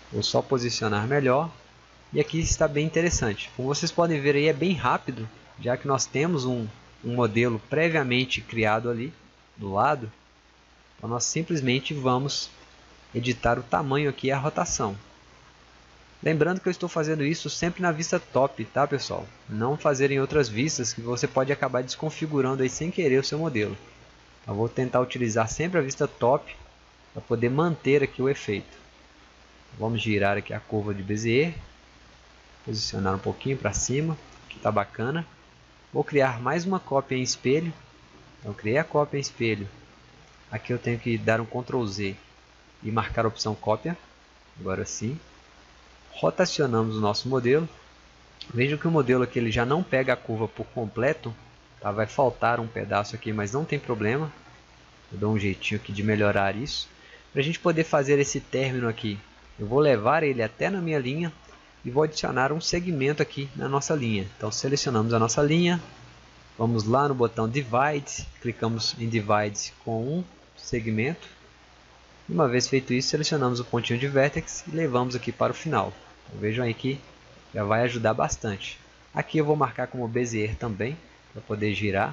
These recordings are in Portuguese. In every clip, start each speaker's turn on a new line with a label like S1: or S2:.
S1: Vou só posicionar melhor. E aqui está bem interessante. Como vocês podem ver aí, é bem rápido, já que nós temos um modelo previamente criado ali do lado. Então nós simplesmente vamos editar o tamanho aqui e a rotação. Lembrando que eu estou fazendo isso sempre na vista top, tá pessoal? Não fazer em outras vistas, que você pode acabar desconfigurando aí sem querer o seu modelo. Eu vou tentar utilizar sempre a vista top para poder manter aqui o efeito. Vamos girar aqui a curva de Bezier, posicionar um pouquinho para cima, que está bacana. Vou criar mais uma cópia em espelho. Então criei a cópia em espelho. Aqui eu tenho que dar um Ctrl Z e marcar a opção cópia. Agora sim. Rotacionamos o nosso modelo. Vejam que o modelo aqui ele já não pega a curva por completo. Tá? Vai faltar um pedaço aqui, mas não tem problema. Eu dou um jeitinho aqui de melhorar isso. Para a gente poder fazer esse término aqui, eu vou levar ele até na minha linha e vou adicionar um segmento aqui na nossa linha. Então selecionamos a nossa linha, vamos lá no botão Divide, clicamos em Divide com um segmento. Uma vez feito isso, selecionamos o pontinho de Vertex e levamos aqui para o final. Então, vejam aí que já vai ajudar bastante. Aqui eu vou marcar como Bezier também, para poder girar.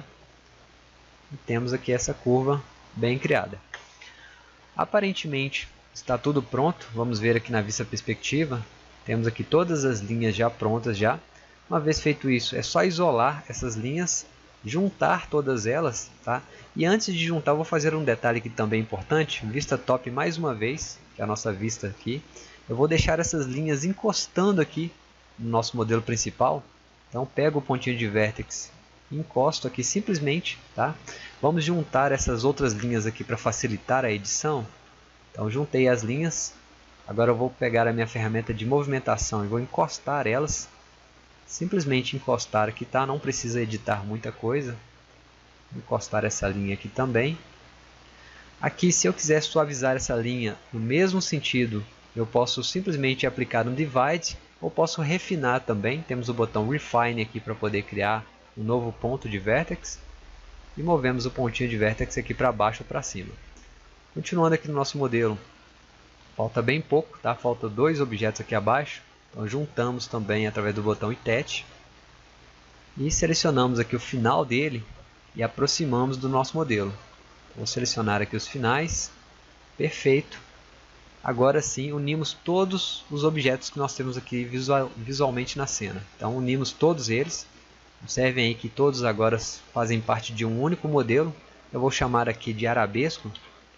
S1: E temos aqui essa curva bem criada. Aparentemente está tudo pronto. Vamos ver aqui na vista perspectiva. Temos aqui todas as linhas já prontas já. Uma vez feito isso, é só isolar essas linhas, juntar todas elas, tá? E antes de juntar, eu vou fazer um detalhe aqui também importante. Vista top mais uma vez, que é a nossa vista aqui. Eu vou deixar essas linhas encostando aqui no nosso modelo principal. Então pego o pontinho de Vertex, encosto aqui simplesmente, tá? Vamos juntar essas outras linhas aqui para facilitar a edição. Então juntei as linhas. Agora eu vou pegar a minha ferramenta de movimentação e vou encostar elas. Simplesmente encostar aqui, tá? Não precisa editar muita coisa. Encostar essa linha aqui também. Aqui, se eu quiser suavizar essa linha no mesmo sentido, eu posso simplesmente aplicar um Divide ou posso refinar também. Temos o botão Refine aqui para poder criar um novo ponto de Vertex. E movemos o pontinho de Vertex aqui para baixo ou para cima. Continuando aqui no nosso modelo, falta bem pouco, tá? Faltam dois objetos aqui abaixo. Então juntamos também através do botão Attach. E selecionamos aqui o final dele e aproximamos do nosso modelo. Vou selecionar aqui os finais. Perfeito. Agora sim unimos todos os objetos que nós temos aqui visualmente na cena. Então unimos todos eles. Observem aí que todos agora fazem parte de um único modelo. Eu vou chamar aqui de arabesco.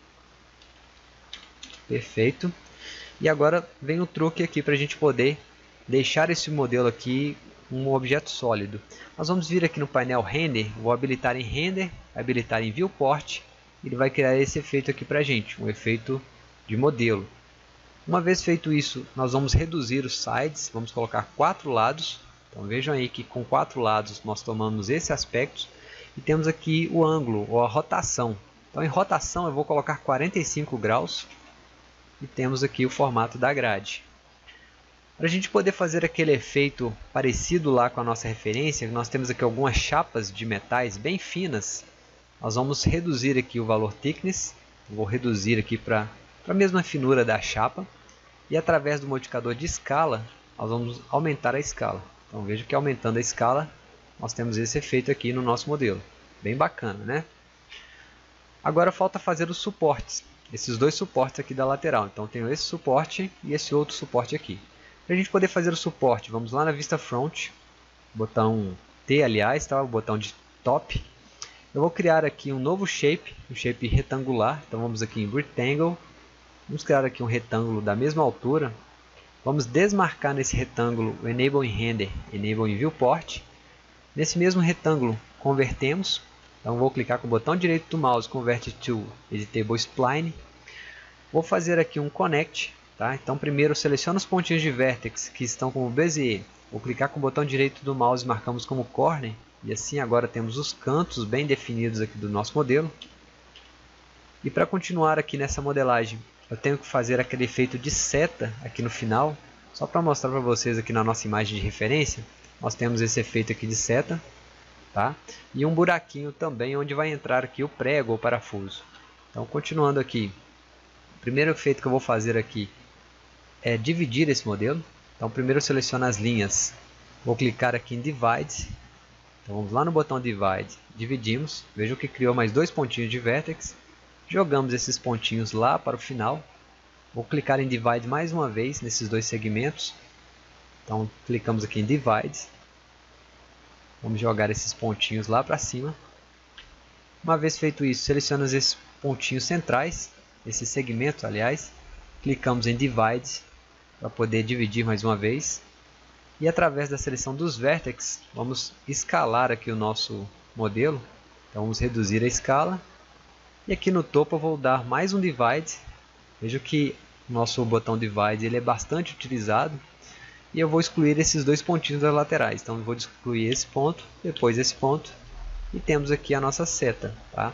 S1: Perfeito. E agora vem o truque aqui para a gente poder deixar esse modelo aqui um objeto sólido. Nós vamos vir aqui no painel Render, vou habilitar em Render, habilitar em Viewport. Ele vai criar esse efeito aqui para a gente, um efeito de modelo. Uma vez feito isso, nós vamos reduzir os sides, vamos colocar 4 lados. Então vejam aí que com 4 lados nós tomamos esse aspecto. E temos aqui o ângulo, ou a rotação. Então em rotação eu vou colocar 45 graus. E temos aqui o formato da grade. Para a gente poder fazer aquele efeito parecido lá com a nossa referência, nós temos aqui algumas chapas de metais bem finas. Nós vamos reduzir aqui o valor thickness. Vou reduzir aqui para a mesma finura da chapa. E através do modificador de escala, nós vamos aumentar a escala. Então veja que aumentando a escala, nós temos esse efeito aqui no nosso modelo. Bem bacana, né? Agora falta fazer os suportes. Esses dois suportes aqui da lateral. Então tenho esse suporte e esse outro suporte aqui. Para a gente poder fazer o suporte, vamos lá na vista front. Botão T, aliás, tá? O botão de top. Eu vou criar aqui um novo shape, um shape retangular. Então vamos aqui em Rectangle. Vamos criar aqui um retângulo da mesma altura. Vamos desmarcar nesse retângulo o Enable em Render, Enable em Viewport. Nesse mesmo retângulo, convertemos. Então vou clicar com o botão direito do mouse, Convert to Editable Spline. Vou fazer aqui um Connect. Tá? Então primeiro seleciono os pontinhos de Vertex que estão como Bezier. Vou clicar com o botão direito do mouse e marcamos como Corner. E assim agora temos os cantos bem definidos aqui do nosso modelo. E para continuar aqui nessa modelagem, eu tenho que fazer aquele efeito de seta aqui no final. Só para mostrar para vocês aqui na nossa imagem de referência, nós temos esse efeito aqui de seta. Tá? E um buraquinho também onde vai entrar aqui o prego ou parafuso. Então continuando aqui, o primeiro efeito que eu vou fazer aqui dividir esse modelo. Então primeiro eu seleciono as linhas, vou clicar aqui em Divide. Então vamos lá no botão Divide, dividimos, vejam que criou mais dois pontinhos de Vertex. Jogamos esses pontinhos lá para o final. Vou clicar em Divide mais uma vez nesses dois segmentos. Então clicamos aqui em Divide. Vamos jogar esses pontinhos lá para cima. Uma vez feito isso, selecionamos esses pontinhos centrais, esses segmentos, aliás. Clicamos em Divide para poder dividir mais uma vez. E através da seleção dos Vertex, vamos escalar aqui o nosso modelo. Então vamos reduzir a escala. E aqui no topo eu vou dar mais um Divide. Vejo que o nosso botão Divide ele é bastante utilizado. E eu vou excluir esses dois pontinhos das laterais. Então eu vou excluir esse ponto, depois esse ponto. E temos aqui a nossa seta. Tá?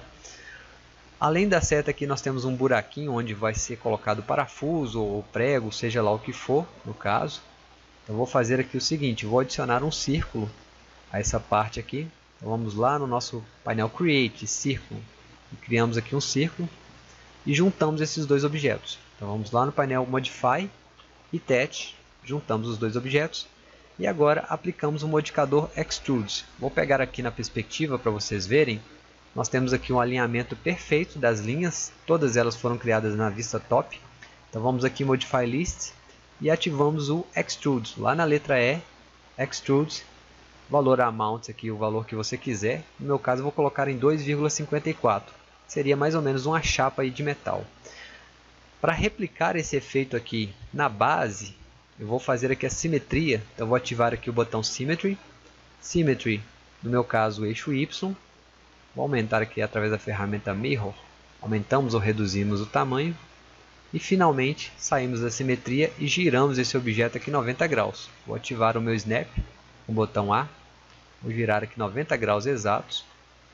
S1: Além da seta aqui nós temos um buraquinho onde vai ser colocado parafuso ou prego, seja lá o que for no caso. Então vou fazer aqui o seguinte, vou adicionar um círculo a essa parte aqui. Então vamos lá no nosso painel Create, Círculo. E criamos aqui um círculo e juntamos esses dois objetos. Então vamos lá no painel Modify e Attach, juntamos os dois objetos. E agora aplicamos o modificador Extrude. Vou pegar aqui na perspectiva para vocês verem. Nós temos aqui um alinhamento perfeito das linhas. Todas elas foram criadas na vista top. Então vamos aqui em Modify List e ativamos o Extrude. Lá na letra E, Extrude, valor Amount aqui, o valor que você quiser. No meu caso eu vou colocar em 2,54. Seria mais ou menos uma chapa aí de metal. Para replicar esse efeito aqui na base, eu vou fazer aqui a simetria. Então vou ativar aqui o botão Symmetry. Symmetry, no meu caso o eixo Y. Vou aumentar aqui através da ferramenta Mirror. Aumentamos ou reduzimos o tamanho. E finalmente saímos da simetria e giramos esse objeto aqui 90 graus. Vou ativar o meu Snap com o botão A. Vou girar aqui 90 graus exatos.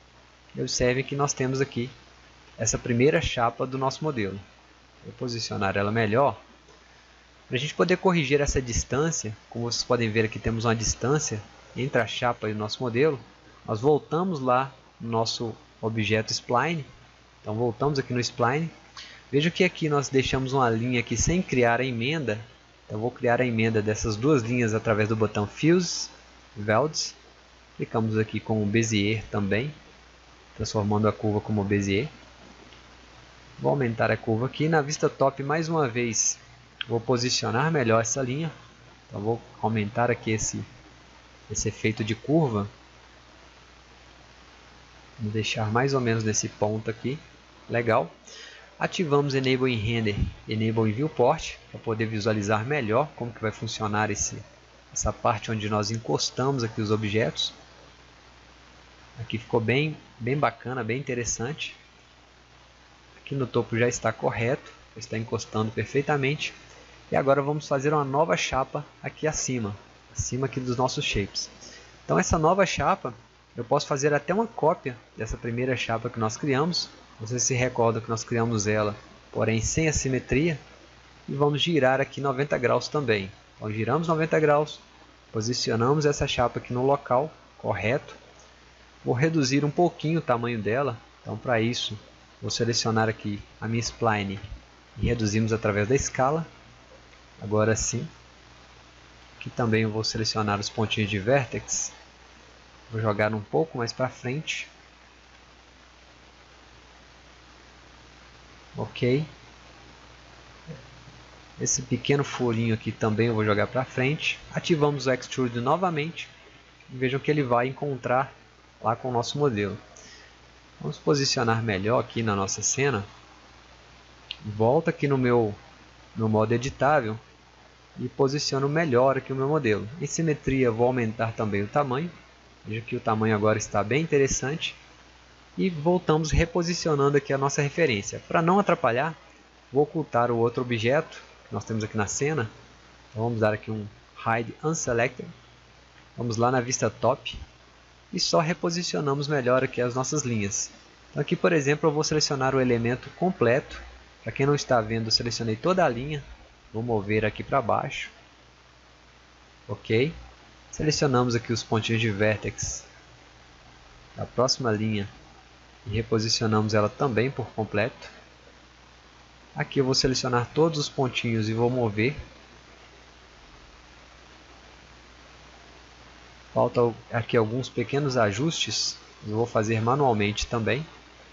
S1: E observem que nós temos aqui essa primeira chapa do nosso modelo. Vou posicionar ela melhor. Para a gente poder corrigir essa distância, como vocês podem ver aqui temos uma distância entre a chapa e o nosso modelo. Nós voltamos lá no nosso objeto Spline. Então voltamos aqui no Spline. Veja que aqui nós deixamos uma linha aqui sem criar a emenda. Então vou criar a emenda dessas duas linhas através do botão Fuse, Welds. Clicamos aqui com o Bezier também, transformando a curva como Bezier. Vou aumentar a curva aqui. Na vista top, mais uma vez, vou posicionar melhor essa linha. Então vou aumentar aqui esse efeito de curva. Vou deixar mais ou menos nesse ponto aqui. Legal. Ativamos Enable in Render, Enable in Viewport, para poder visualizar melhor como que vai funcionar essa parte onde nós encostamos aqui os objetos. Aqui ficou bem bacana, bem interessante. Aqui no topo já está correto, está encostando perfeitamente. E agora vamos fazer uma nova chapa aqui acima aqui dos nossos shapes. Então essa nova chapa, eu posso fazer até uma cópia dessa primeira chapa que nós criamos. Vocês se recordam que nós criamos ela, porém sem a simetria. E vamos girar aqui 90 graus também. Então giramos 90 graus, posicionamos essa chapa aqui no local correto. Vou reduzir um pouquinho o tamanho dela. Então para isso, vou selecionar aqui a minha Spline e reduzimos através da escala. Agora sim. Aqui também eu vou selecionar os pontinhos de Vertex. Vou jogar um pouco mais para frente. Ok. Esse pequeno furinho aqui também eu vou jogar para frente. Ativamos o Extrude novamente. E vejam que ele vai encontrar lá com o nosso modelo. Vamos posicionar melhor aqui na nossa cena. Volto aqui no meu modo editável. E posiciono melhor aqui o meu modelo. Em simetria vou aumentar também o tamanho. Veja que o tamanho agora está bem interessante. E voltamos reposicionando aqui a nossa referência. Para não atrapalhar, vou ocultar o outro objeto que nós temos aqui na cena. Então vamos dar aqui um Hide Unselected. Vamos lá na vista top. E só reposicionamos melhor aqui as nossas linhas. Então aqui, por exemplo, eu vou selecionar o elemento completo. Para quem não está vendo, eu selecionei toda a linha. Vou mover aqui para baixo. Ok. Selecionamos aqui os pontinhos de Vertex da próxima linha. E reposicionamos ela também por completo. Aqui eu vou selecionar todos os pontinhos e vou mover Faltam aqui alguns pequenos ajustes, eu vou fazer manualmente também.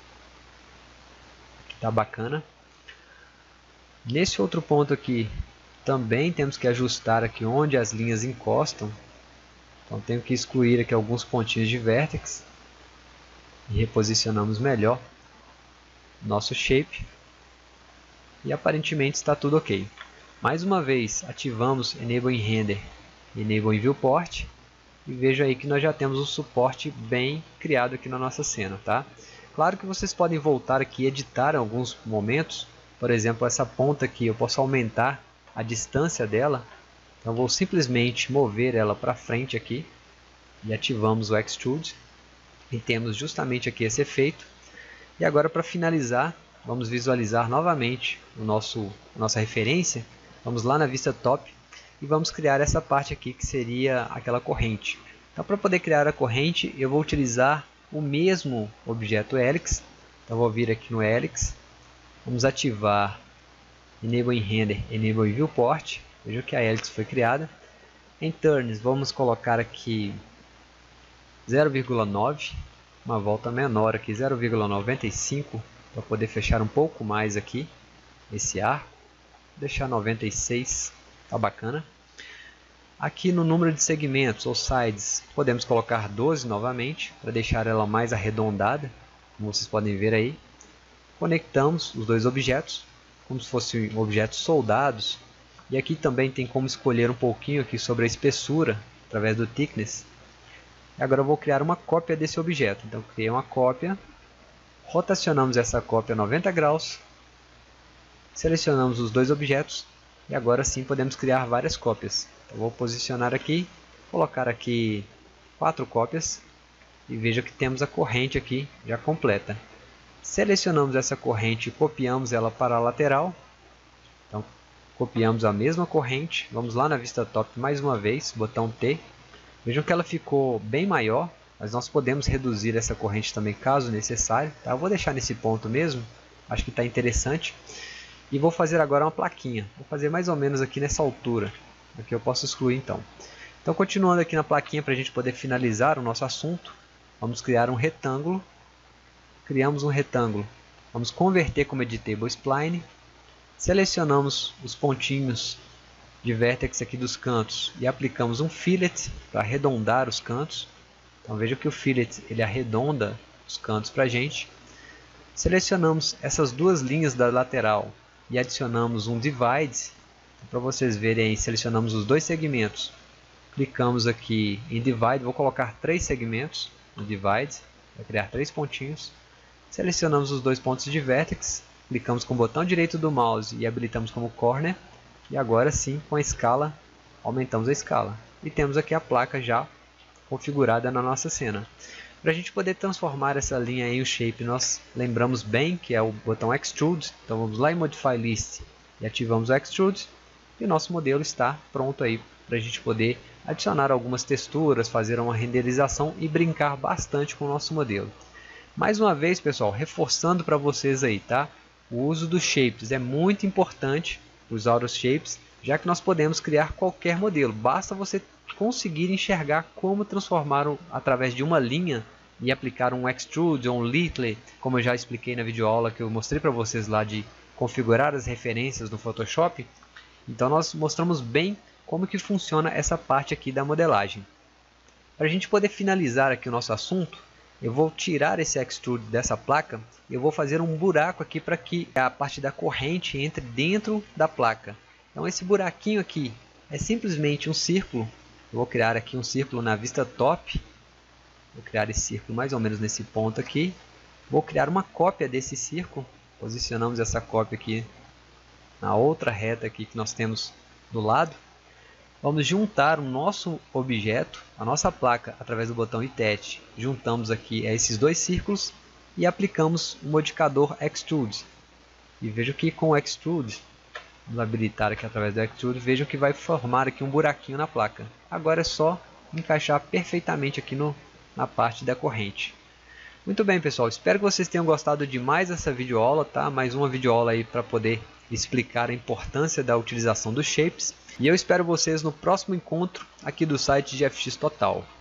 S1: Tá bacana. Nesse outro ponto aqui, também temos que ajustar aqui onde as linhas encostam. Então tenho que excluir aqui alguns pontinhos de vértex e reposicionamos melhor nosso shape. E aparentemente está tudo ok. Mais uma vez ativamos Enable in Render e Enable in Viewport. E veja aí que nós já temos um suporte bem criado aqui na nossa cena, tá? Claro que vocês podem voltar aqui e editar em alguns momentos. Por exemplo, essa ponta aqui, eu posso aumentar a distância dela. Então vou simplesmente mover ela para frente aqui. E ativamos o Extrude. E temos justamente aqui esse efeito. E agora, para finalizar, vamos visualizar novamente nossa referência. Vamos lá na vista top. E vamos criar essa parte aqui que seria aquela corrente. Então, para poder criar a corrente, eu vou utilizar o mesmo objeto Helix. Então, vou vir aqui no Helix. Vamos ativar Enable in Render, Enable in Viewport. Veja que a Helix foi criada. Em Turns, vamos colocar aqui 0,9. Uma volta menor aqui, 0,95. Para poder fechar um pouco mais aqui esse arco. Deixar 96. Tá bacana. Aqui no número de segmentos ou sides, podemos colocar 12 novamente, para deixar ela mais arredondada, como vocês podem ver aí. Conectamos os dois objetos, como se fossem objetos soldados. E aqui também tem como escolher um pouquinho aqui sobre a espessura, através do thickness. E agora eu vou criar uma cópia desse objeto. Então, criei uma cópia, rotacionamos essa cópia a 90 graus, selecionamos os dois objetos. E agora sim podemos criar várias cópias. Então, vou posicionar aqui, colocar aqui 4 cópias. E veja que temos a corrente aqui já completa. Selecionamos essa corrente e copiamos ela para a lateral. Então, copiamos a mesma corrente. Vamos lá na vista top mais uma vez, botão T. Vejam que ela ficou bem maior, mas nós podemos reduzir essa corrente também caso necessário. Tá? Eu vou deixar nesse ponto mesmo, acho que está interessante. E vou fazer agora uma plaquinha. Vou fazer mais ou menos aqui nessa altura. Aqui eu posso excluir então. Então, continuando aqui na plaquinha para a gente poder finalizar o nosso assunto. Vamos criar um retângulo. Criamos um retângulo. Vamos converter como Editable Spline. Selecionamos os pontinhos de vértex aqui dos cantos. E aplicamos um fillet para arredondar os cantos. Então veja que o fillet ele arredonda os cantos para a gente. Selecionamos essas duas linhas da lateral. E adicionamos um divide, para vocês verem aí, selecionamos os dois segmentos, clicamos aqui em divide, vou colocar 3 segmentos no divide, vai criar 3 pontinhos, selecionamos os dois pontos de vértex, clicamos com o botão direito do mouse e habilitamos como corner, e agora sim, com a escala, aumentamos a escala, e temos aqui a placa já configurada na nossa cena. Para a gente poder transformar essa linha em um shape, nós lembramos bem que é o botão Extrude. Então vamos lá em Modify List e ativamos o Extrude. E o nosso modelo está pronto aí para a gente poder adicionar algumas texturas, fazer uma renderização e brincar bastante com o nosso modelo. Mais uma vez, pessoal, reforçando para vocês aí, tá? O uso dos shapes é muito importante, usar os shapes, já que nós podemos criar qualquer modelo. Basta você conseguir enxergar como transformar através de uma linha e aplicar um extrude ou um little, como eu já expliquei na videoaula que eu mostrei para vocês lá de configurar as referências no Photoshop. Então nós mostramos bem como que funciona essa parte aqui da modelagem. Para a gente poder finalizar aqui o nosso assunto, eu vou tirar esse extrude dessa placa e eu vou fazer um buraco aqui para que a parte da corrente entre dentro da placa. Então esse buraquinho aqui é simplesmente um círculo. Eu vou criar aqui um círculo na vista top. Vou criar esse círculo mais ou menos nesse ponto aqui. Vou criar uma cópia desse círculo. Posicionamos essa cópia aqui na outra reta aqui que nós temos do lado. Vamos juntar o nosso objeto, a nossa placa, através do botão Attach. Juntamos aqui esses dois círculos e aplicamos o modificador Extrude. E vejo que com o Extrude, vamos habilitar aqui através do Extrude, vejam que vai formar aqui um buraquinho na placa. Agora é só encaixar perfeitamente aqui na parte da corrente. Muito bem, pessoal, espero que vocês tenham gostado demais dessa videoaula, tá? Mais uma videoaula aí para poder explicar a importância da utilização dos shapes. E eu espero vocês no próximo encontro aqui do site GFX Total.